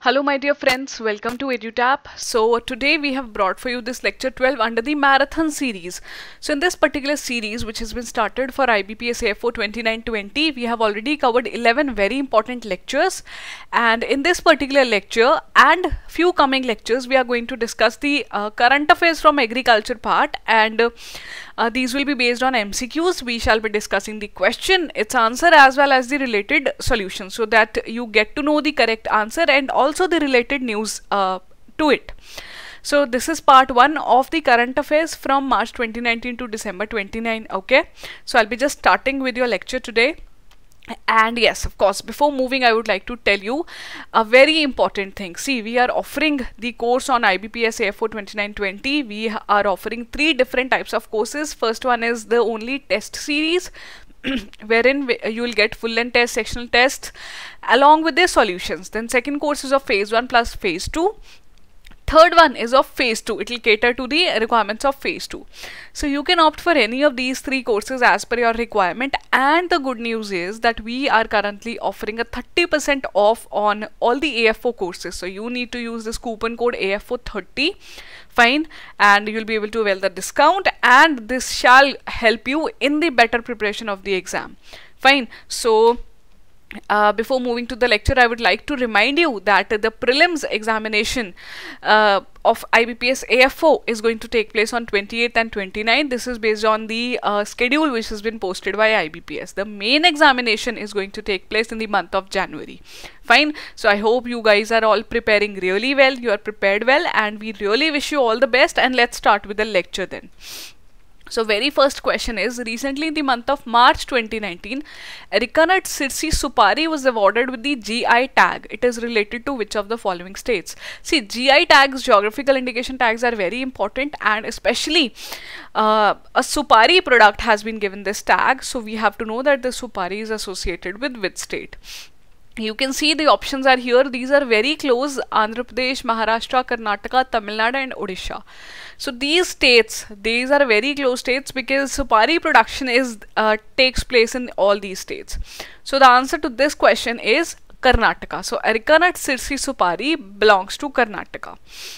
Hello my dear friends, welcome to EduTap. So today we have brought for you this lecture 12 under the marathon series. So in this particular series, which has been started for IBPS AFO 2920, we have already covered 11 very important lectures, and in this particular lecture and few coming lectures we are going to discuss the current affairs from agriculture part, and these will be based on MCQs. We shall be discussing the question, its answer, as well as the related solutions, so that you get to know the correct answer and also the related news to it. So this is part 1 of the current affairs from March 2019 to December 29. Okay, so I'll be just starting with your lecture today. And yes, of course, before moving, I would like to tell you a very important thing. See, we are offering the course on IBPS AFO 2920. We are offering 3 different types of courses. First one is the only test series, wherein you will get full length test, sectional tests along with their solutions. Then second course is of phase 1 plus phase 2. Third one is of phase 2. It will cater to the requirements of phase 2. So you can opt for any of these 3 courses as per your requirement, and the good news is that we are currently offering a 30% off on all the AFO courses. So you need to use this coupon code AFO30, fine, and you'll be able to avail the discount, and this shall help you in the better preparation of the exam, fine. So before moving to the lecture, I would like to remind you that the prelims examination of IBPS AFO is going to take place on 28th and 29th. This is based on the schedule which has been posted by IBPS. The main examination is going to take place in the month of January. Fine. So I hope you guys are all preparing really well. You are prepared well, and we really wish you all the best. And let's start with the lecture then. So very first question is, recently in the month of March 2019, Ericanut Sirsi Supari was awarded with the GI tag. It is related to which of the following states? See, GI tags, geographical indication tags, are very important, and especially a Supari product has been given this tag. So we have to know that the Supari is associated with which state. You can see the options are here. These are very close: Andhra Pradesh, Maharashtra, Karnataka, Tamil Nadu and Odisha. So these states, these are very close states because Supari production is takes place in all these states. So the answer to this question is Karnataka. So Ericanut Sirsi Supari belongs to Karnataka.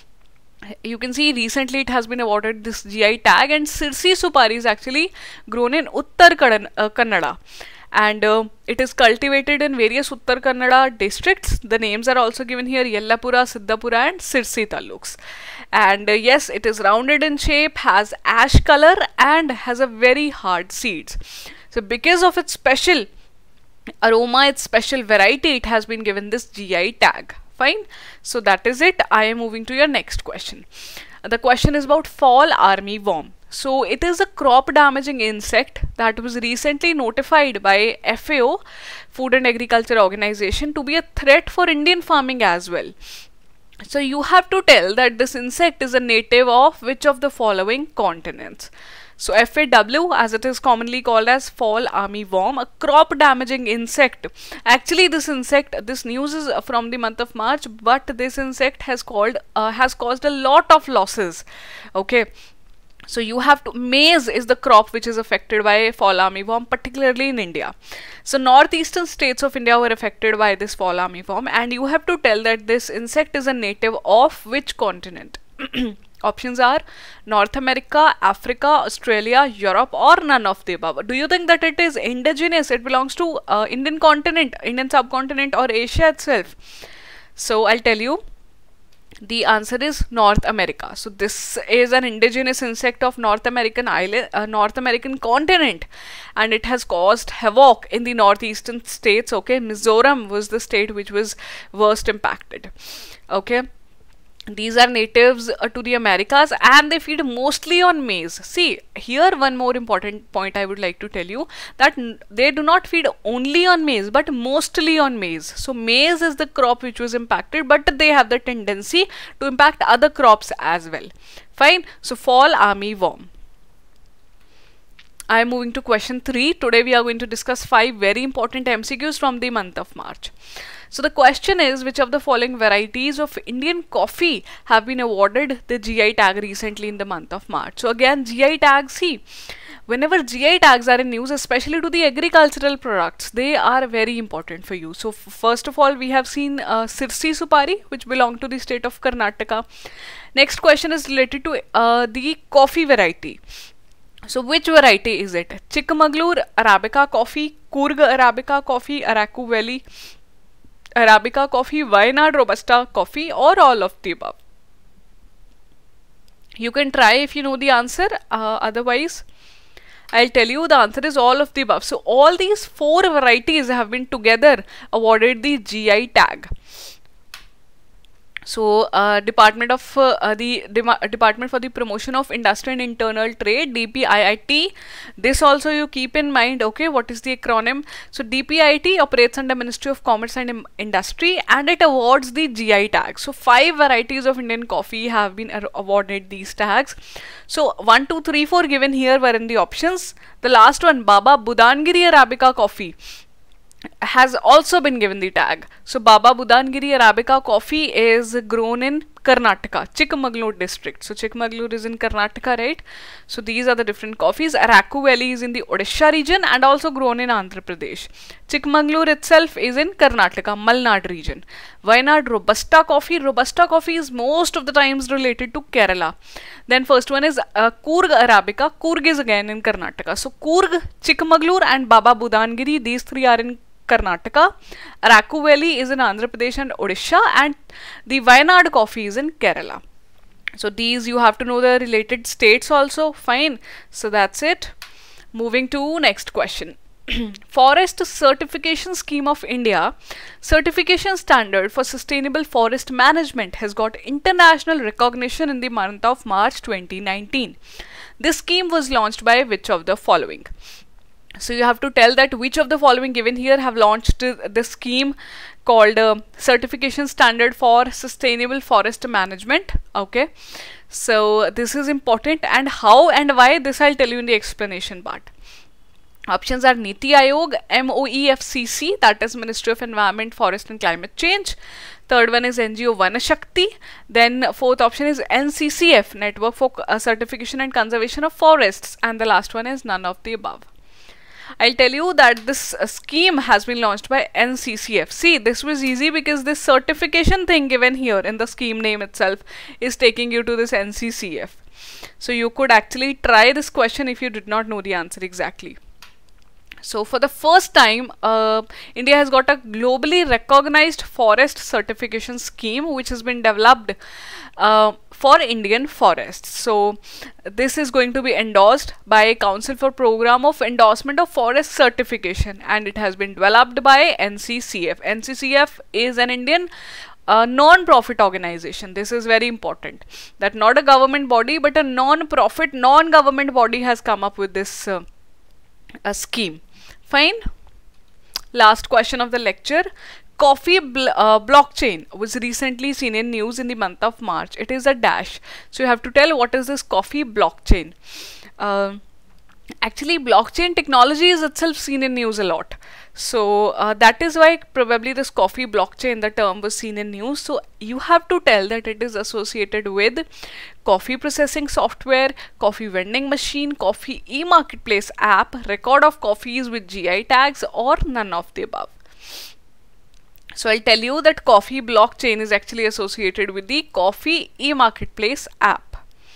You can see recently it has been awarded this GI tag, and Sirsi Supari is actually grown in Uttar Kannada. And it is cultivated in various Uttar Kannada districts. The names are also given here: Yellapura, Siddhapura and Sirsi taluks. And yes, it is rounded in shape, has ash color and has a very hard seeds. So because of its special aroma, its special variety, it has been given this GI tag. Fine. So that is it. I am moving to your next question. The question is about fall armyworm. So it is a crop damaging insect that was recently notified by FAO, Food and Agriculture Organization, to be a threat for Indian farming as well. So you have to tell that this insect is a native of which of the following continents. So FAW, as it is commonly called as fall armyworm, a crop damaging insect. Actually this insect, this news is from the month of March, but this insect has caused a lot of losses. Okay. So you have to, maize is the crop which is affected by fall armyworm, particularly in India. So northeastern states of India were affected by this fall armyworm, and you have to tell that this insect is a native of which continent. Options are North America, Africa, Australia, Europe, or none of the above. Do you think that it is indigenous? It belongs to Indian continent, Indian subcontinent, or Asia itself? So I'll tell you. The answer is North America. So this is an indigenous insect of North American continent, and it has caused havoc in the northeastern states. Okay, Mizoram was the state which was worst impacted. Okay. These are natives to the Americas, and they feed mostly on maize. See, here one more important point I would like to tell you, that they do not feed only on maize but mostly on maize. So maize is the crop which was impacted, but they have the tendency to impact other crops as well. Fine. So fall armyworm. I am moving to question 3. Today we are going to discuss 5 very important MCQs from the month of March. So the question is, which of the following varieties of Indian coffee have been awarded the GI tag recently in the month of March? So again, GI tag, see, whenever GI tags are in news, especially to the agricultural products, they are very important for you. So first of all, we have seen Sirsi Supari, which belong to the state of Karnataka. Next question is related to the coffee variety. So which variety is it? Chikmagalur Arabica coffee, Coorg Arabica coffee, Araku Valley Arabica coffee, Wayanad Robusta coffee, or all of the above? You can try if you know the answer, otherwise I'll tell you the answer is all of the above. So all these 4 varieties have been together awarded the GI tag. So Department for the Promotion of Industry and Internal Trade, DPIIT, this also you keep in mind, okay, what is the acronym? So DPIIT operates under Ministry of Commerce and Industry, and it awards the GI tag. So 5 varieties of Indian coffee have been awarded these tags. So 1, 2, 3, 4 given here were in the options. The last one, Baba Budangiri Arabica coffee, has also been given the tag. So Baba Budangiri Arabica coffee is grown in Karnataka, Chikmagalur district. So Chikmagalur is in Karnataka, right? So these are the different coffees. Araku Valley is in the Odisha region and also grown in Andhra Pradesh. Chikmagalur itself is in Karnataka, Malnad region. Wayanad Robusta coffee. Robusta coffee is most of the times related to Kerala. Then first one is Coorg Arabica. Coorg is again in Karnataka. So Coorg, Chikmagalur and Baba Budangiri, these 3 are in Karnataka. Araku Valley is in Andhra Pradesh and Odisha, and the Wayanad coffee is in Kerala. So these you have to know the related states also. Fine. So that's it. Moving to next question. Forest Certification Scheme of India certification standard for sustainable forest management has got international recognition in the month of March 2019. This scheme was launched by which of the following? So you have to tell that which of the following given here have launched the scheme called Certification Standard for Sustainable Forest Management. Okay, so this is important, and how and why, this I'll tell you in the explanation part. Options are Niti Aayog, MOEFCC, that is Ministry of Environment, Forest and Climate Change. Third one is NGO Vanashakti. Then fourth option is NCCF, Network for Certification and Conservation of Forests. And the last one is none of the above. I'll tell you that this scheme has been launched by NCCF. See, this was easy because this certification thing given here in the scheme name itself is taking you to this NCCF. So you could actually try this question if you did not know the answer exactly. So for the first time, India has got a globally recognized forest certification scheme which has been developed for Indian forests. So this is going to be endorsed by Council for Program of Endorsement of Forest Certification, and it has been developed by NCCF. NCCF is an Indian non-profit organization. This is very important, that not a government body but a non-profit, non-government body has come up with this scheme. Fine. Last question of the lecture. Coffee blockchain was recently seen in news in the month of March. It is a dash. So you have to tell what is this coffee blockchain. Actually, blockchain technology is itself seen in news a lot. So that is why probably this coffee blockchain, the term, was seen in news. So you have to tell that it is associated with coffee processing software, coffee vending machine, coffee e-marketplace app, record of coffees with GI tags, or none of the above. So I'll tell you that coffee blockchain is actually associated with the coffee e-marketplace app.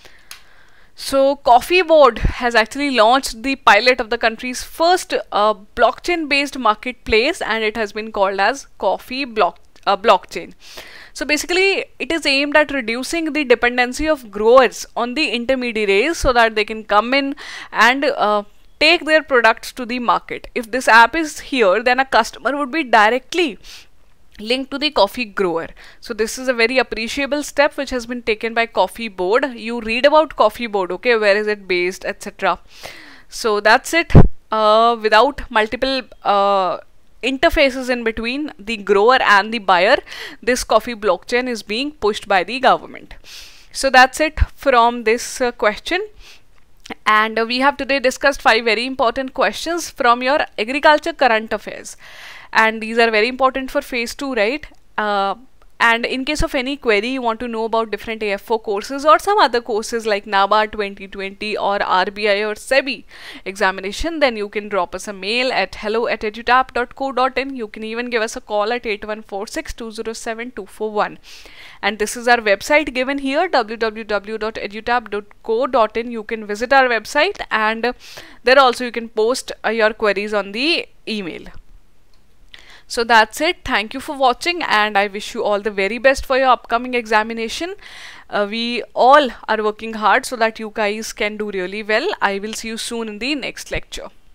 So Coffee Board has actually launched the pilot of the country's first blockchain-based marketplace, and it has been called as Coffee Blockchain. So basically, it is aimed at reducing the dependency of growers on the intermediaries so that they can come in and take their products to the market. If this app is here, then a customer would be directly linked to the coffee grower. So this is a very appreciable step which has been taken by Coffee Board. You read about Coffee Board, okay, where is it based, etc. So that's it. Without multiple interfaces in between the grower and the buyer, this coffee blockchain is being pushed by the government. So that's it from this question. And we have today discussed 5 very important questions from your agriculture current affairs. And these are very important for phase 2, right? And And in case of any query you want to know about different AFO courses or some other courses like NABA 2020 or RBI or SEBI examination, then you can drop us a mail at hello@edutap.co.in. You can even give us a call at 8146207241. And this is our website given here, www.edutap.co.in. You can visit our website, and there also you can post your queries on the email. So that's it. Thank you for watching, and I wish you all the very best for your upcoming examination. We all are working hard so that you guys can do really well. I will see you soon in the next lecture.